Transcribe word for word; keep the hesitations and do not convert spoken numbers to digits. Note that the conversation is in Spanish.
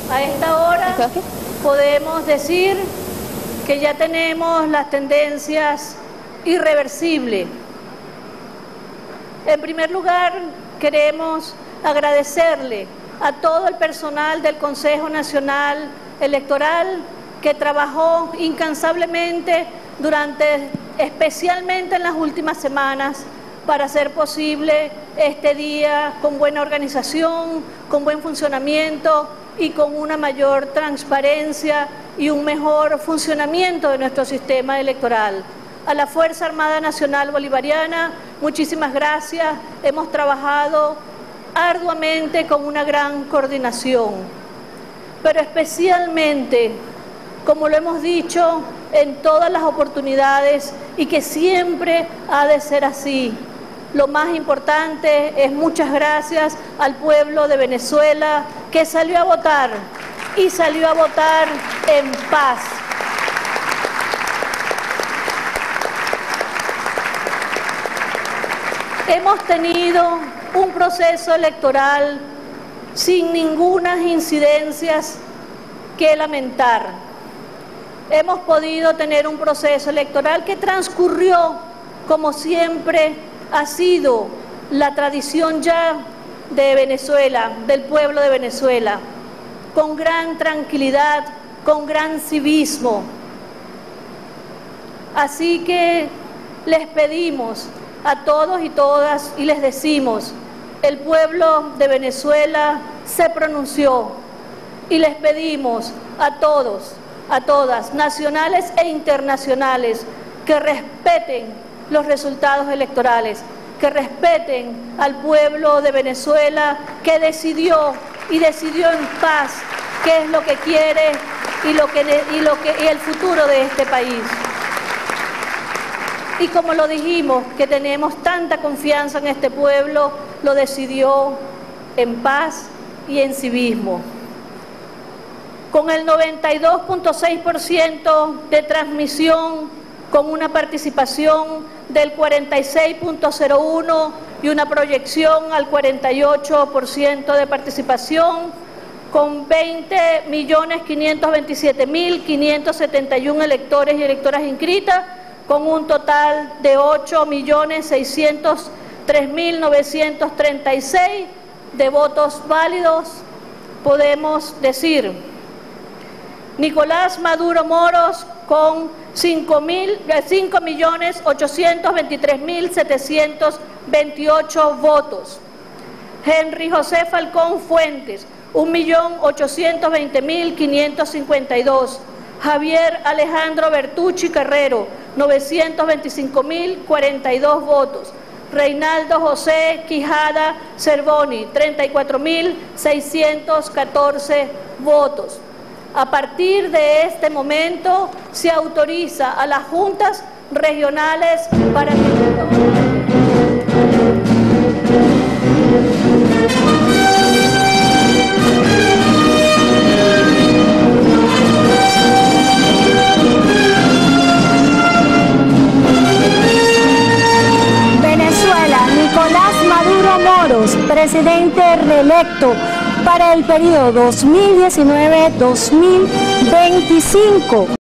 A esta hora podemos decir que ya tenemos las tendencias irreversibles. En primer lugar, queremos agradecerle a todo el personal del Consejo Nacional Electoral que trabajó incansablemente durante, especialmente en las últimas semanas, para hacer posible este día con buena organización, con buen funcionamiento y con una mayor transparencia y un mejor funcionamiento de nuestro sistema electoral. A la Fuerza Armada Nacional Bolivariana, muchísimas gracias. Hemos trabajado arduamente con una gran coordinación, pero especialmente, como lo hemos dicho en todas las oportunidades y que siempre ha de ser así, lo más importante es muchas gracias al pueblo de Venezuela que salió a votar y salió a votar en paz. Hemos tenido un proceso electoral sin ninguna incidencias que lamentar. Hemos podido tener un proceso electoral que transcurrió como siempre ha sido la tradición ya de Venezuela, del pueblo de Venezuela, con gran tranquilidad, con gran civismo. Así que les pedimos a todos y todas y les decimos, el pueblo de Venezuela se pronunció y les pedimos a todos, a todas, nacionales e internacionales, que respeten los resultados electorales, que respeten al pueblo de Venezuela que decidió y decidió en paz qué es lo que quiere y, lo que, y, lo que, y el futuro de este país. Y como lo dijimos, que tenemos tanta confianza en este pueblo, lo decidió en paz y en civismo. Con el noventa y dos punto seis por ciento de transmisión, con una participación del cuarenta y seis punto cero uno y una proyección al cuarenta y ocho por ciento de participación, con veinte millones quinientos veintisiete mil quinientos setenta y uno electores y electoras inscritas, con un total de ocho millones seiscientos tres mil novecientos treinta y seis de votos válidos, podemos decir, Nicolás Maduro Moros con cinco millones ochocientos veintitrés mil setecientos veintiocho votos, Henry José Falcón Fuentes, un millón ochocientos veinte mil quinientos cincuenta y dos, Javier Alejandro Bertucci Carrero, novecientos veinticinco mil cuarenta y dos votos, Reinaldo José Quijada Cervoni, treinta y cuatro mil seiscientos catorce votos. A partir de este momento se autoriza a las juntas regionales para que... Venezuela, Nicolás Maduro Moros, presidente reelecto para el periodo dos mil diecinueve a dos mil veinticinco.